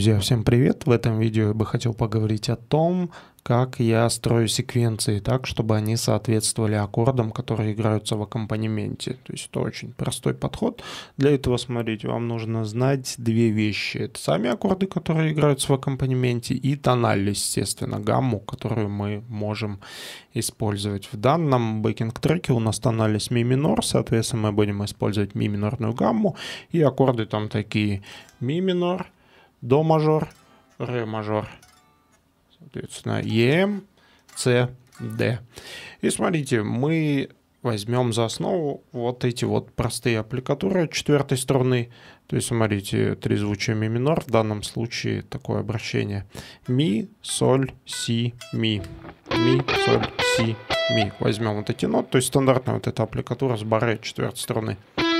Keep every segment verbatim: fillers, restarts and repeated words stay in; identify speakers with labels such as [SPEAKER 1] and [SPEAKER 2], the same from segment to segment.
[SPEAKER 1] Друзья, всем привет! В этом видео я бы хотел поговорить о том, как я строю секвенции так, чтобы они соответствовали аккордам, которые играются в аккомпанементе. То есть это очень простой подход. Для этого, смотрите, вам нужно знать две вещи. Это сами аккорды, которые играются в аккомпанементе, и тональ, естественно, гамму, которую мы можем использовать. В данном бэкинг-треке у нас тональность ми минор, соответственно, мы будем использовать ми минорную гамму, и аккорды там такие: ми минор, до мажор, ре мажор, соответственно, Е-М, С, Д. И смотрите, мы возьмем за основу вот эти вот простые аппликатуры четвертой струны. То есть, смотрите, трезвучие ми минор, в данном случае такое обращение: ми, соль, си, ми, ми, соль, си, ми. Возьмем вот эти ноты, то есть стандартная вот эта аппликатура с барре четвертой струны.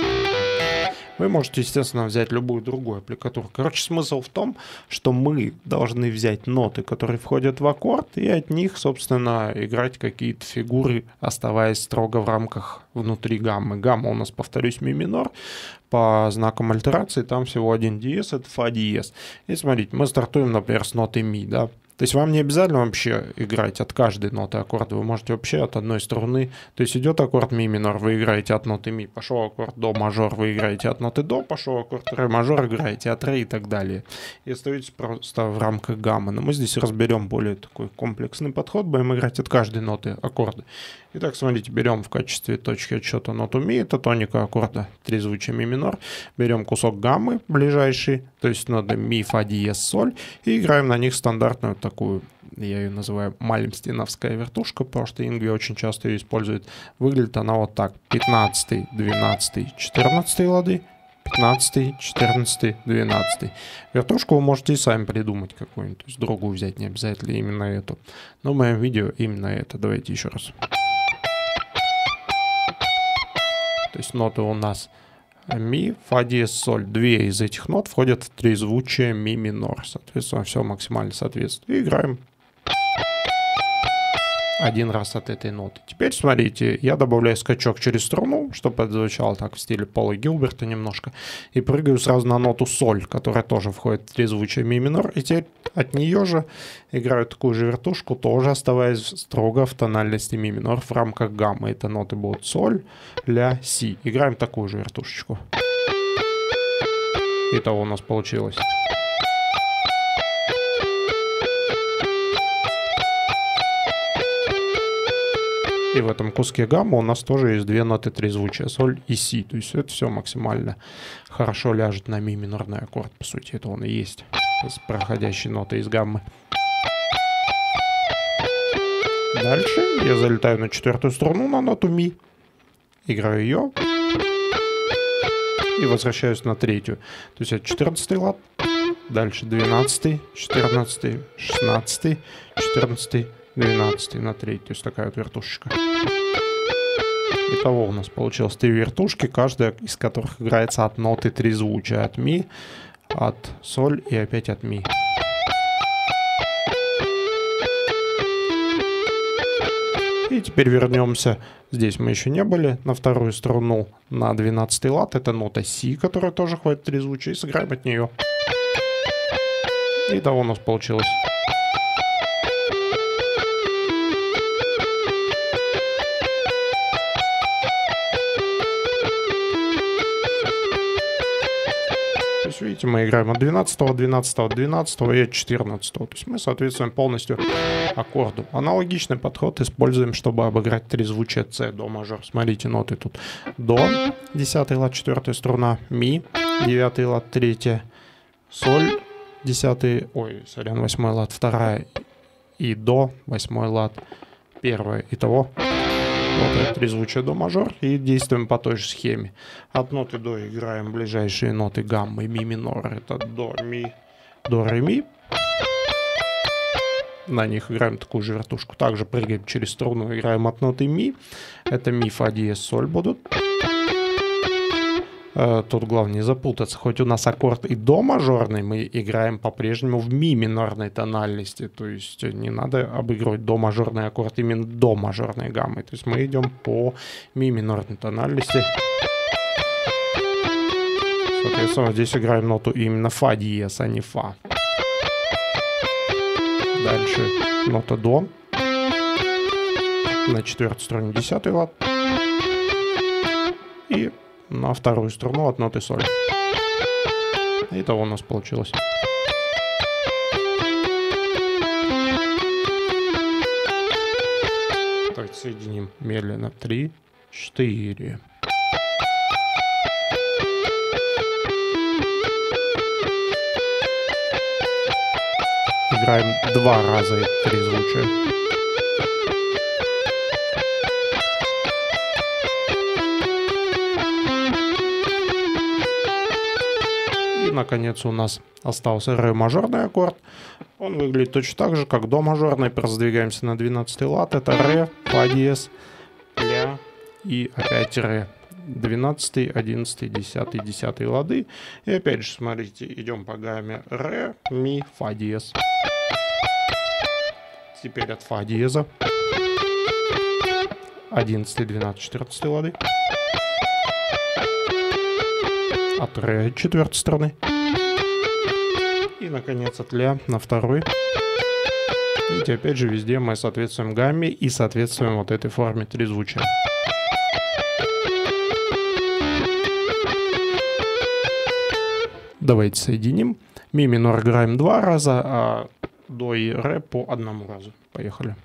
[SPEAKER 1] Вы можете, естественно, взять любую другую аппликатуру. Короче, смысл в том, что мы должны взять ноты, которые входят в аккорд, и от них, собственно, играть какие-то фигуры, оставаясь строго в рамках внутри гаммы. Гамма у нас, повторюсь, ми минор. По знакам альтерации там всего один диез, это фа диез. И смотрите, мы стартуем, например, с ноты ми, да. То есть вам не обязательно вообще играть от каждой ноты аккорда, вы можете вообще от одной струны. То есть идет аккорд ми минор, вы играете от ноты ми, пошел аккорд до мажор, вы играете от ноты до, пошел аккорд ре мажор, играете от ре и так далее. И остаетесь просто в рамках гаммы. Но мы здесь разберем более такой комплексный подход, будем играть от каждой ноты аккорда. Итак, смотрите, берем в качестве точки отсчета ноту ми, это тоника аккорда трезвучие ми минор. Берем кусок гаммы ближайший, то есть ноты ми, фа диез, соль, и играем на них стандартную такую, я ее называю мальмстиновская вертушка, потому что Ингви очень часто ее использует. Выглядит она вот так: пятнадцатый, двенадцатый, четырнадцатый лады, пятнадцатый, четырнадцатый, двенадцатый. Вертушку вы можете и сами придумать какую-нибудь, то есть другую взять, не обязательно именно эту. Но в моем видео именно это. Давайте еще раз. То есть ноты у нас ми, фа диез, соль. Две из этих нот входят в трезвучие ми минор. Соответственно, все максимально соответствует. И играем один раз от этой ноты. Теперь смотрите, я добавляю скачок через струну, чтобы это звучало так в стиле Пола Гилберта немножко. И прыгаю сразу на ноту соль, которая тоже входит в трезвучие ми минор. И теперь от нее же играю такую же вертушку, тоже оставаясь строго в тональности ми минор в рамках гаммы. Это ноты будут соль, ля, си. Играем такую же вертушечку. Итого у нас получилось. И в этом куске гаммы у нас тоже есть две ноты трезвучия: соль и си. То есть это все максимально хорошо ляжет на ми минорный аккорд. По сути, это он и есть, с проходящей нотой из гаммы. Дальше я залетаю на четвертую струну, на ноту ми. Играю ее. И возвращаюсь на третью. То есть это четырнадцатый лад. Дальше двенадцатый, четырнадцатый, шестнадцатый, четырнадцатый, двенадцатый на треть. То есть такая вот вертушечка. Итого у нас получилось три вертушки, каждая из которых играется от ноты трезвучия: от ми, от соль и опять от ми. И теперь вернемся. Здесь мы еще не были. На вторую струну, на двенадцатый лад. Это нота си, которая тоже входит в трезвучие. И сыграем от нее. Итого у нас получилось. Видите, мы играем от двенадцатого, двенадцатого, двенадцатого и от четырнадцатого. То есть мы соответствуем полностью аккорду. Аналогичный подход используем, чтобы обыграть трезвучие С, до мажор. Смотрите, ноты тут: до, десятый лад, четвертая струна, ми, девятый лад, третья, соль, десятый, ой, сорян, восьмой лад, вторая, и до, восьмой лад, первая. Итого вот это трезвучие до мажор, и действуем по той же схеме. От ноты до играем ближайшие ноты гаммы ми минор. Это до, ми, до, ре, ми. На них играем такую же вертушку. Также прыгаем через струну, играем от ноты ми. Это ми, фа диез, соль будут. Тут главное не запутаться. Хоть у нас аккорд и до мажорный, мы играем по-прежнему в ми минорной тональности. То есть не надо обыгрывать до мажорный аккорд именно до мажорной гаммы. То есть мы идем по ми минорной тональности. Соответственно, здесь играем ноту именно фа диез, а не фа. Дальше нота до. На четвертой струне десятый лад. И на вторую струну от ноты соль. Итого у нас получилось. Давайте соединим медленно. Три, четыре. Играем два раза три звучия. И, наконец, у нас остался ре мажорный аккорд. Он выглядит точно так же, как до мажорный. Продвигаемся на двенадцатый лад. Это ре, фа диез, ля и опять ре. двенадцатый, одиннадцатый, десятый, десятый лады. И опять же, смотрите, идем по гамме ре, ми, фа диез. Теперь от фа диеза. одиннадцатый, двенадцатый, четырнадцатый лады. От ре четвертой струны. И, наконец, от ля на второй. Видите, опять же, везде мы соответствуем гамме и соответствуем вот этой форме трезвучия. Давайте соединим. Ми минор играем два раза, а до и ре по одному разу. Поехали.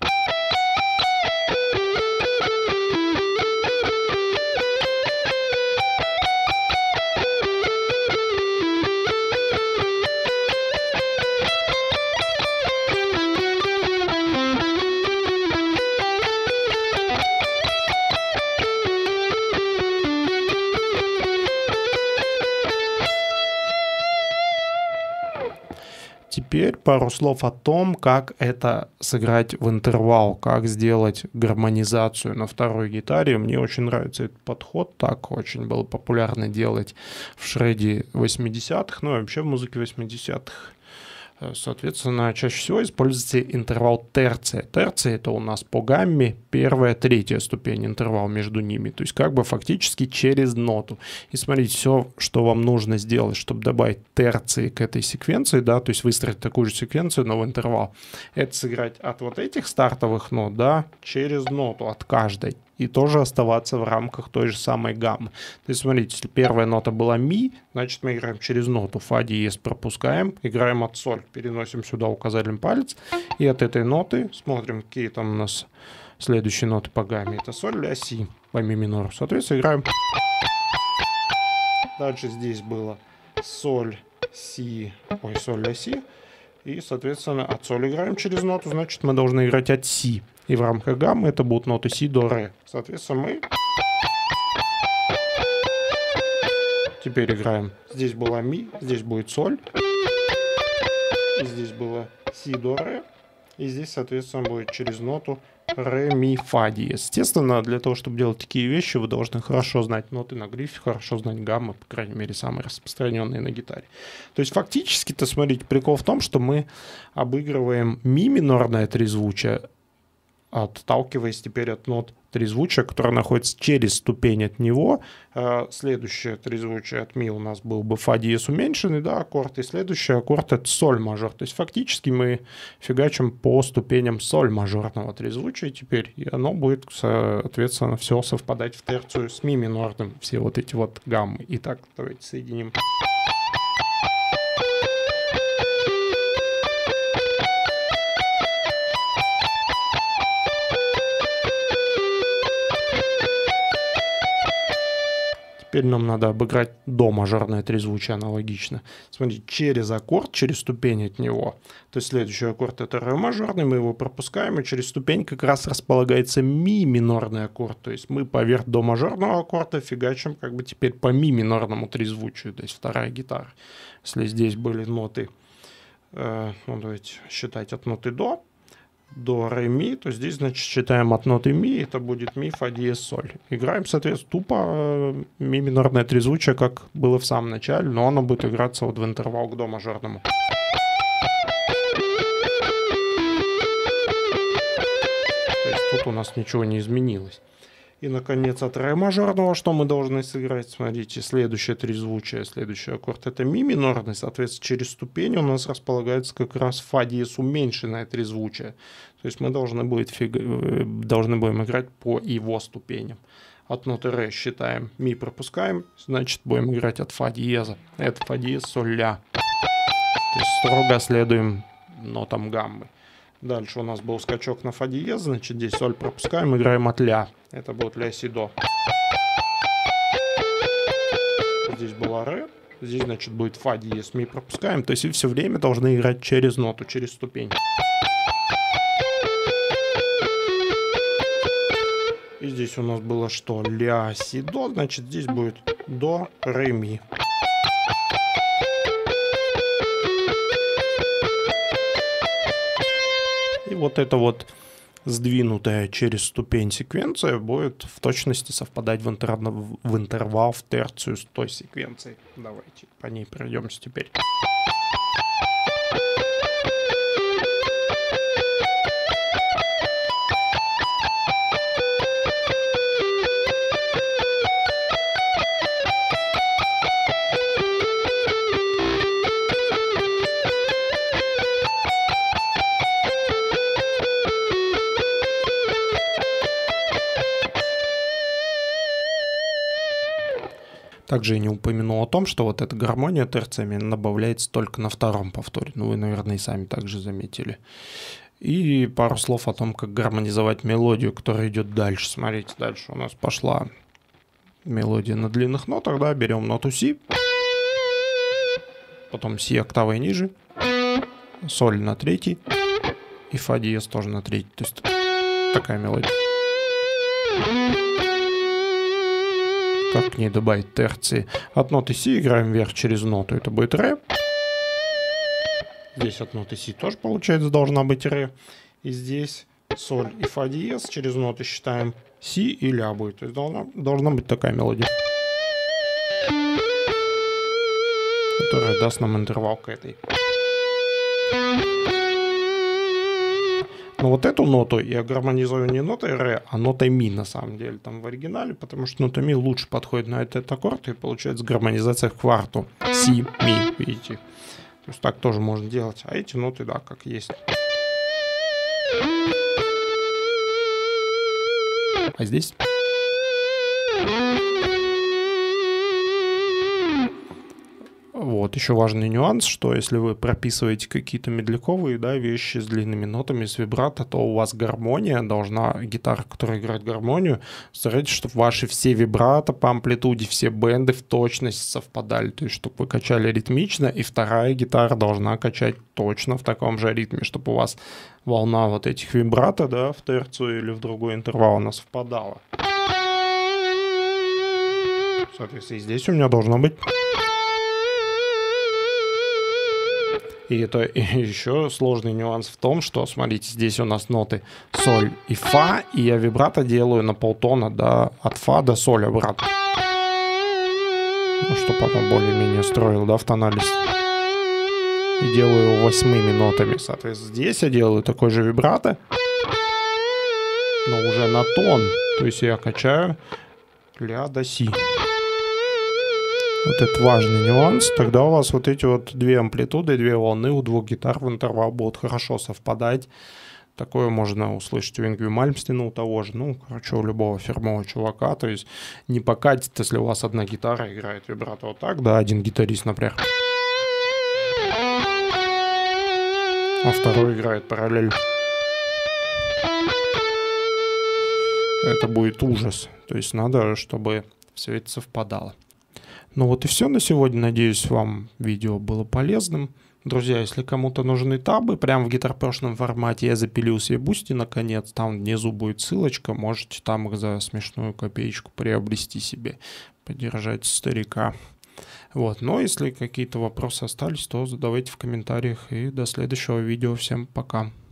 [SPEAKER 1] Теперь пару слов о том, как это сыграть в интервал, как сделать гармонизацию на второй гитаре. Мне очень нравится этот подход, так очень было популярно делать в шреде восьмидесятых, ну и вообще в музыке восьмидесятых. Соответственно, чаще всего используется интервал терция. Терция — это у нас по гамме первая, третья ступень, интервал между ними. То есть как бы фактически через ноту. И смотрите, все, что вам нужно сделать, чтобы добавить терции к этой секвенции, да, то есть выстроить такую же секвенцию, но в интервал, это сыграть от вот этих стартовых нот, да, через ноту, от каждой. И тоже оставаться в рамках той же самой гаммы. То есть, смотрите, если первая нота была ми, значит, мы играем через ноту. Фа диез пропускаем, играем от соль. Переносим сюда указательный палец. И от этой ноты смотрим, какие там у нас следующие ноты по гамме. Это соль, ля, си по ми минору. Соответственно, играем. Дальше здесь было соль, си, ой, соль, ля, си. И, соответственно, от соль играем через ноту, значит, мы должны играть от си. И в рамках гаммы это будут ноты си, до, ре. Соответственно, мы теперь играем. Здесь была ми, здесь будет соль. И здесь было си, до, ре. И здесь, соответственно, будет через ноту ре, ми, фа диез. Естественно, для того, чтобы делать такие вещи, вы должны хорошо знать ноты на грифе, хорошо знать гаммы, по крайней мере, самые распространенные на гитаре. То есть, фактически-то, смотрите, прикол в том, что мы обыгрываем ми минорное трезвучие, отталкиваясь теперь от нот трезвучия, которая находится через ступень от него. Следующее трезвучие от ми у нас был бы фа диез уменьшенный, да, аккорд, и следующий аккорд — это соль мажор. То есть фактически мы фигачим по ступеням соль мажорного трезвучия теперь, и оно будет, соответственно, все совпадать в терцию с ми минорным, все вот эти вот гаммы. Итак, давайте соединим. Теперь нам надо обыграть до мажорное трезвучие аналогично. Смотрите, через аккорд, через ступень от него. То есть следующий аккорд — это ре мажорный, мы его пропускаем, и через ступень как раз располагается ми минорный аккорд. То есть мы поверх до мажорного аккорда фигачим как бы теперь по ми минорному трезвучию, то есть вторая гитара. Если здесь были ноты, э, ну давайте считать от ноты до, до, ре, ми, то здесь, значит, считаем от ноты ми, это будет ми, фа диез, соль. Играем, соответственно, тупо э, ми минорное трезвучие, как было в самом начале, но оно будет играться вот в интервал к до мажорному. То есть тут у нас ничего не изменилось. И, наконец, от ре мажорного, что мы должны сыграть? Смотрите, следующее трезвучие, следующий аккорд — это ми минорный. Соответственно, через ступень у нас располагается как раз фа диез уменьшенное трезвучие. То есть мы должны, будет фиг... должны будем играть по его ступеням. От ноты ре считаем, ми пропускаем, значит, будем играть от фа диеза. Это фа диез, соль, ля. То есть строго следуем нотам гаммы. Дальше у нас был скачок на фа диез, значит, здесь соль пропускаем, играем от ля. Это будет ля си до. Здесь была ре, здесь, значит, будет фа диез, ми пропускаем. То есть и все время должны играть через ноту, через ступень. И здесь у нас было что? Ля си до, значит, здесь будет до, ре, ми. И вот это вот сдвинутая через ступень секвенция будет в точности совпадать в, интер... в интервал, в терцию с той секвенцией. Давайте по ней пройдемся теперь. Также я не упомянул о том, что вот эта гармония терциями добавляется только на втором повторе. Ну, вы, наверное, и сами также заметили. И пару слов о том, как гармонизовать мелодию, которая идет дальше. Смотрите, дальше у нас пошла мелодия на длинных нотах, да, берем ноту си, потом си октавой ниже, соль на третий и фа диез тоже на третий. То есть такая мелодия. Как к ней добавить терции? От ноты си играем вверх через ноту, это будет ре. Здесь от ноты си тоже, получается, должна быть ре. И здесь соль и фа диез через ноты считаем си и ля будет. То есть должна, должна быть такая мелодия, которая даст нам интервал к этой. Но вот эту ноту я гармонизую не нотой ре, а нотой ми на самом деле там в оригинале, потому что нота ми лучше подходит на этот аккорд, и получается гармонизация в кварту. Си, ми, видите. То есть так тоже можно делать. А эти ноты, да, как есть. А здесь... Вот, еще важный нюанс, что если вы прописываете какие-то медляковые, да, вещи с длинными нотами, с вибрато, то у вас гармония должна, гитара, которая играет гармонию, старайтесь, чтобы ваши все вибрато по амплитуде, все бенды в точности совпадали, то есть чтобы вы качали ритмично, и вторая гитара должна качать точно в таком же ритме, чтобы у вас волна вот этих вибрато, да, в терцию или в другой интервал она совпадала. Соответственно, и здесь у меня должно быть... И это еще сложный нюанс в том, что, смотрите, здесь у нас ноты соль и фа, и я вибрато делаю на полтона, да, от фа до соль обратно. Ну, чтобы оно более-менее строил, да, в тональность. И делаю его восьмыми нотами. Соответственно, здесь я делаю такой же вибрато, но уже на тон. То есть я качаю ля до си. Вот это важный нюанс. Тогда у вас вот эти вот две амплитуды, две волны у двух гитар в интервал будут хорошо совпадать. Такое можно услышать у Ингви Мальмстена, у того же, ну, короче, у любого фирмового чувака. То есть не покатит, если у вас одна гитара играет вибрато вот так, да, один гитарист, например, а второй играет параллель. Это будет ужас. То есть надо, чтобы все это совпадало. Ну вот и все на сегодня. Надеюсь, вам видео было полезным. Друзья, если кому-то нужны табы, прямо в гитарпешном формате, я запилил себе бусти наконец. Там внизу будет ссылочка. Можете там их за смешную копеечку приобрести себе. Поддержать старика. Вот. Но если какие-то вопросы остались, то задавайте в комментариях. И до следующего видео. Всем пока.